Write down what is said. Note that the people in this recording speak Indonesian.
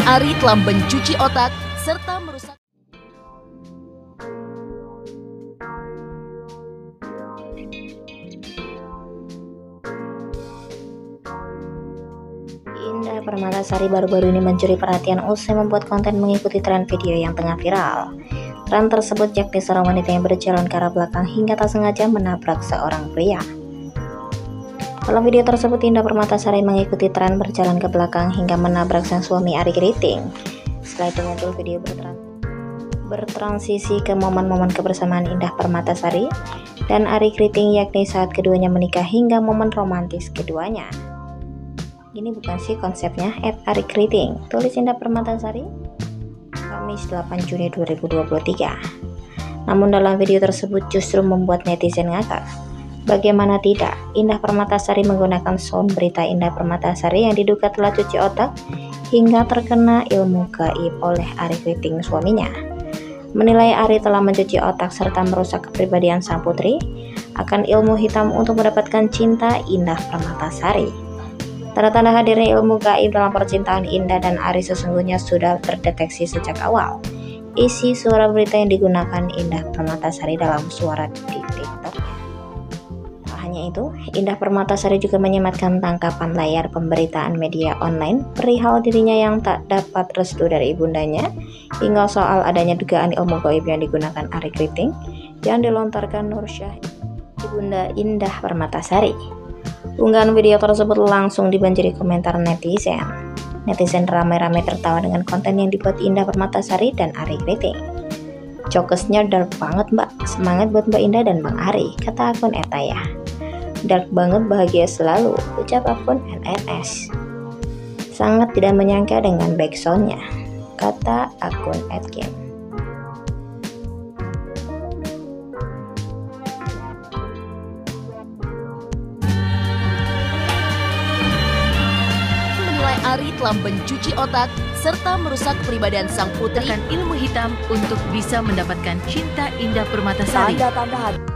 Ari telah mencuci otak serta merusak. Indah Permatasari baru-baru ini mencuri perhatian usai membuat konten mengikuti tren video yang tengah viral. Tren tersebut yakni seorang wanita yang berjalan ke arah belakang hingga tak sengaja menabrak seorang pria. Dalam video tersebut, Indah Permatasari mengikuti tren berjalan ke belakang hingga menabrak sang suami Ari Kriting. Setelah itu muncul video bertransisi ke momen-momen kebersamaan Indah Permatasari dan Ari Kriting, yakni saat keduanya menikah hingga momen romantis keduanya. Ini bukan sih konsepnya, @Ari Kriting, tulis Indah Permatasari, Kamis 8 Juni 2023. Namun dalam video tersebut justru membuat netizen ngakak. Bagaimana tidak, Indah Permatasari menggunakan sound berita Indah Permatasari yang diduga telah cuci otak hingga terkena ilmu gaib oleh Ari Kriting suaminya. Menilai Ari telah mencuci otak serta merusak kepribadian sang putri akan ilmu hitam untuk mendapatkan cinta Indah Permatasari. Tanda-tanda hadirnya ilmu gaib dalam percintaan Indah dan Ari sesungguhnya sudah terdeteksi sejak awal. Isi suara berita yang digunakan Indah Permatasari dalam suara di TikTok. Hanya itu, Indah Permatasari juga menyematkan tangkapan layar pemberitaan media online perihal dirinya yang tak dapat restu dari ibundanya hingga soal adanya dugaan ilmu gaib yang digunakan Ari Kriting yang dilontarkan Nursyah, ibunda Indah Permatasari. Unggahan video tersebut langsung dibanjiri komentar netizen. Netizen ramai-ramai tertawa dengan konten yang dibuat Indah Permatasari dan Ari Kriting. Jokesnya dark banget mbak, semangat buat Mbak Indah dan Bang Ari, kata akun Etaya. Dark banget, bahagia selalu, ucap akun NNS. Sangat tidak menyangka dengan backsoundnya, kata akun Edkin. Menilai Ari telah mencuci otak serta merusak kepribadian sang putri. Ilmu hitam untuk bisa mendapatkan cinta Indah Permatasari. Tanda-tanda